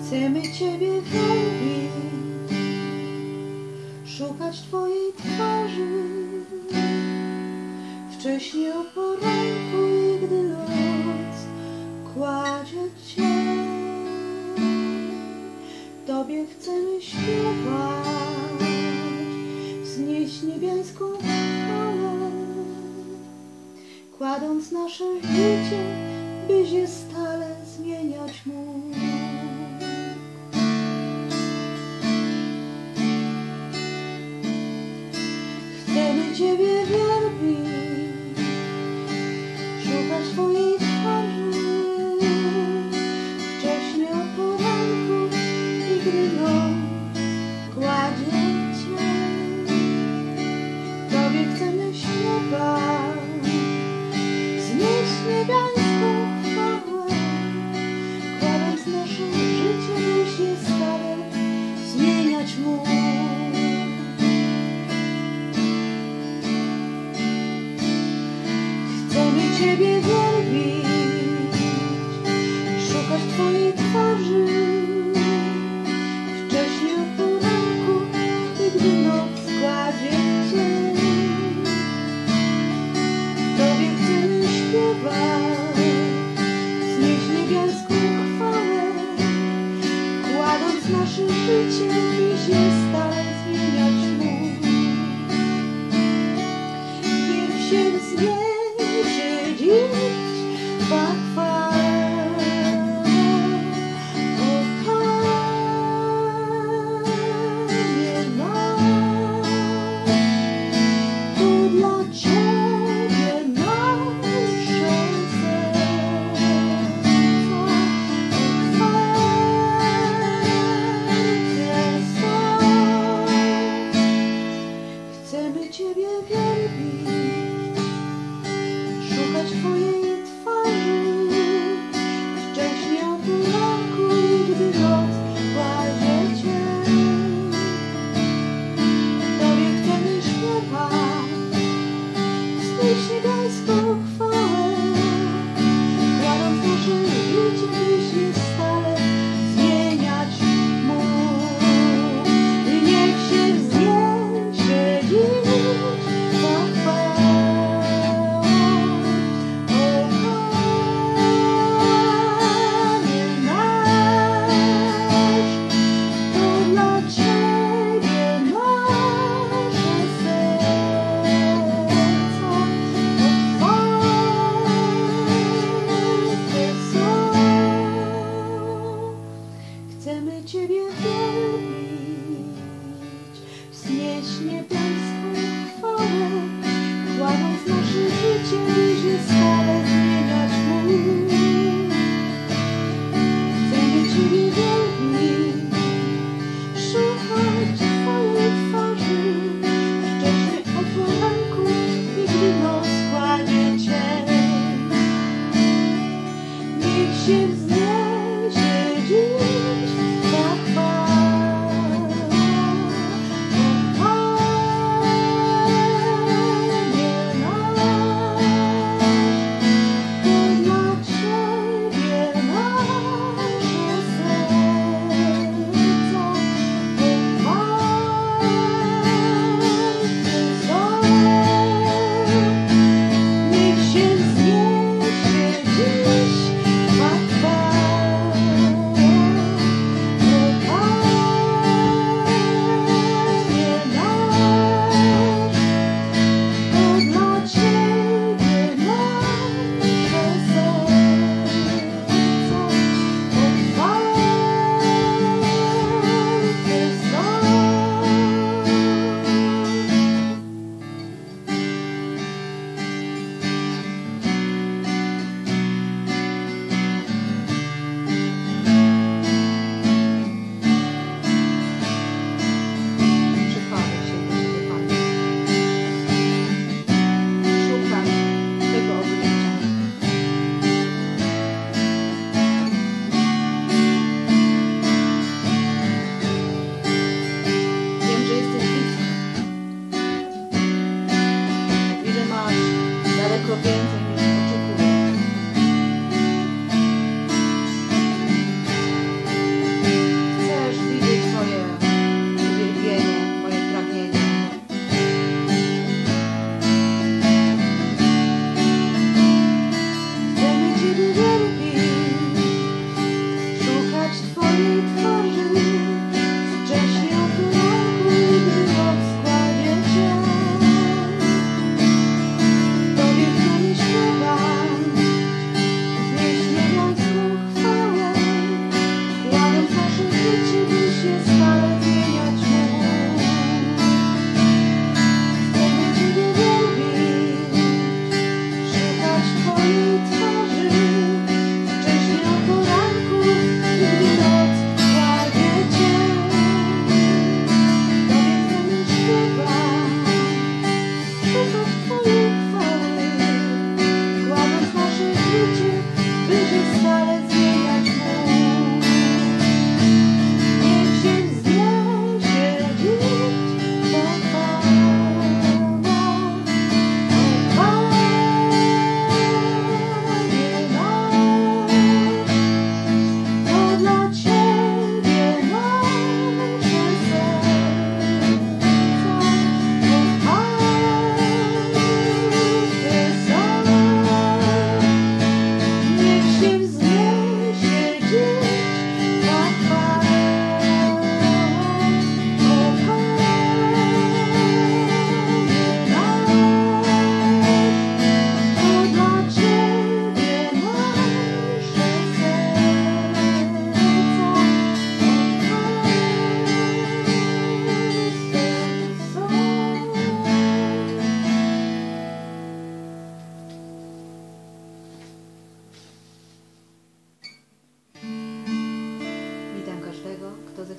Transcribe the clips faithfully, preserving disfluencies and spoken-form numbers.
Chcemy Ciebie wielbić, szukać Twojej twarzy, wcześnie o poranku i gdy noc kładzie cień. Tobie chcemy śpiewać, wznieść niebiańską chwałę, kładąc nasze życie, byś je stale zmieniać mógł. Chcemy Ciebie wielbić, szukać Twojej twarzy, wcześnie o poranku i gdy noc kładzie cień. Tobie chcemy śpiewać, wznieść niebiańską chwałę, kładąc nasze życie, byś je stale zmieniać mógł. Chcemy Ciebie wielbić, szukać Twojej twarzy, wcześnie o poranku i gdy noc kładzie cień. Tobie chcemy śpiewać, wznieść niebiańską chwałę, kładąc nasze życie, byś je stale zmieniać mógł. Niech się wzniesie dziś Twa chwała, o Panie nasz. To dla Ciebie nasze serca otwarte są. Chcemy Ciebie wielbić, szukać Twojej twarzy, wcześnie o poranku i gdy noc kładzie cień. Tobie chcemy śpiewać, wznieść niebiańską chwałę, kładąc nasze życie, byś je stale zmieniać mógł. Niech się wzniesie dziś Twa chwała, o Panie nasz. To dla Ciebie nasze serca otwarte są. Chcemy Ciebie wielbić, wznieść niebiańską chwałę, kładąc nasze życie, byś je stale zmieniać mógł. Chcemy Ciebie wielbić, szukać Twojej twarzy, wcześnie o poranku i gdy noc kładzie cień. Niech się wzniesie dziś Twa chwała, o Panie nasz. To dla Ciebie nasze serca otwarte są. Niech się wzniesie dziś Twa chwała.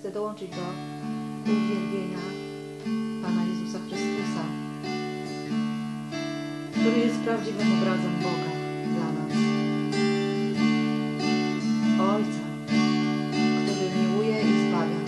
chcę dołączyć do uwielbienia Pana Jezusa Chrystusa, który jest prawdziwym obrazem Boga dla nas. Ojca, który miłuje i zbawia.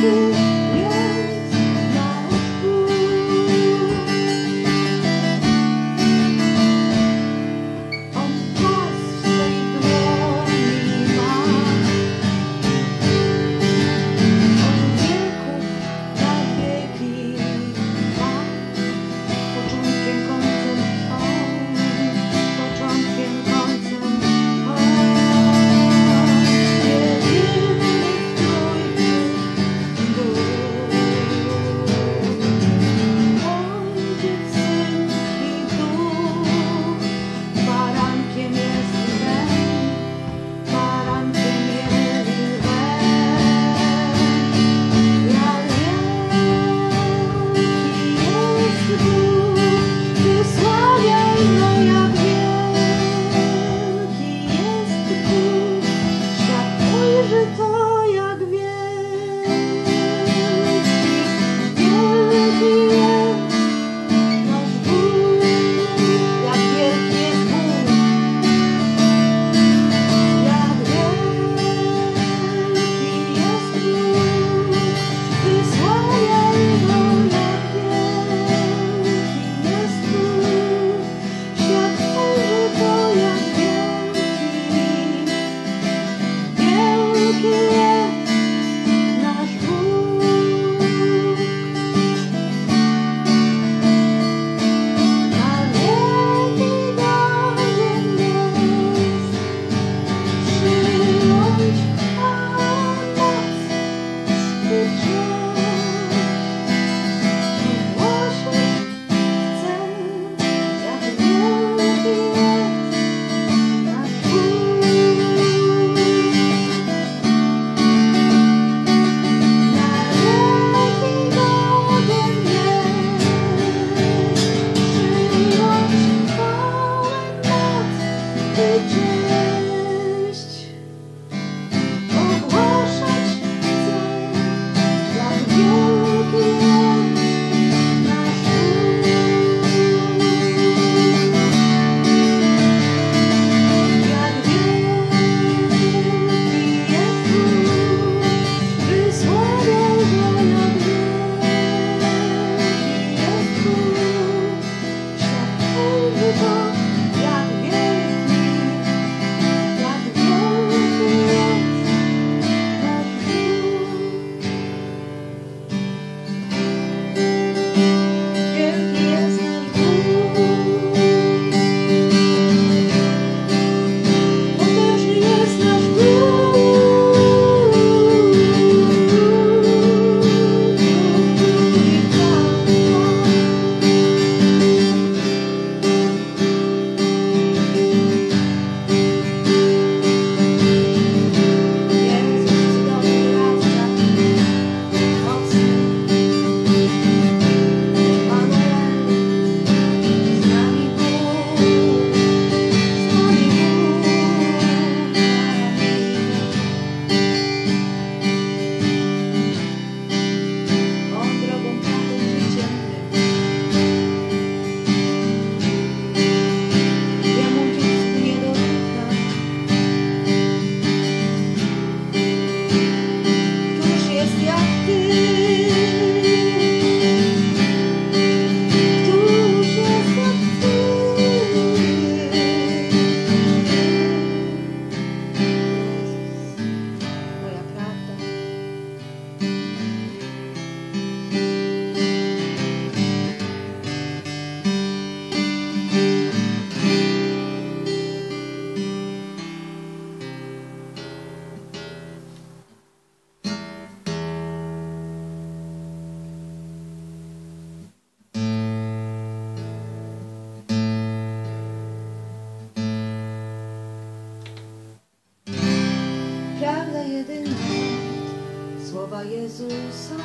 słowa Jezusa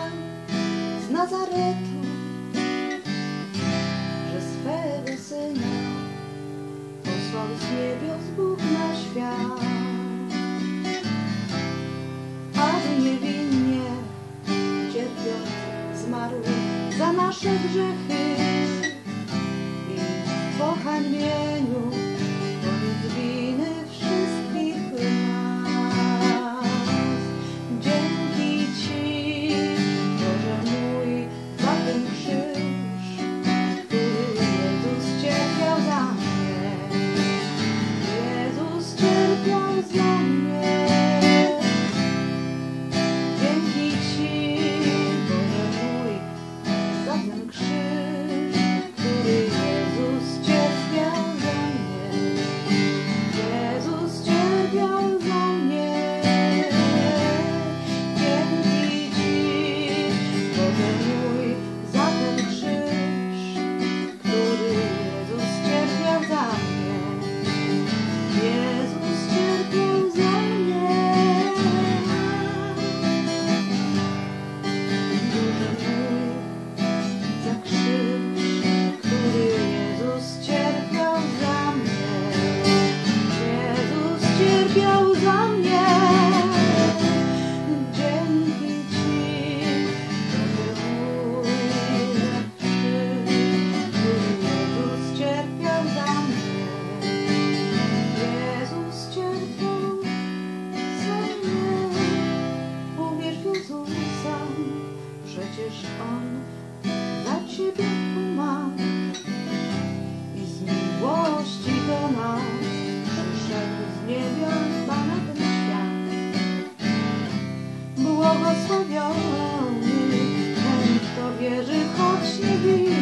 z Nazaretu, że swego Syna posłał z niebios Bóg na świat, aby niewinnie cierpiąc zmarł za nasze grzechy i po hańbieniu koniec winy wszystkich nas. Dzięki Ci, Jezus sam, przecież On za Ciebie umarł i z miłości do nas przyszedł z niebios na ten świat. Błogosławiony ten, kto wierzy, choć nie widzi.